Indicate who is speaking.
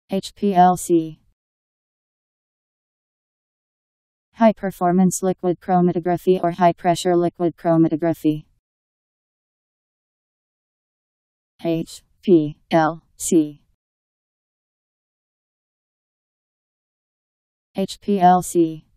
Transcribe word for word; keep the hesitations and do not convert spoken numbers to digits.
Speaker 1: H P L C. High performance liquid chromatography or high pressure liquid chromatography. H P L C. H P L C.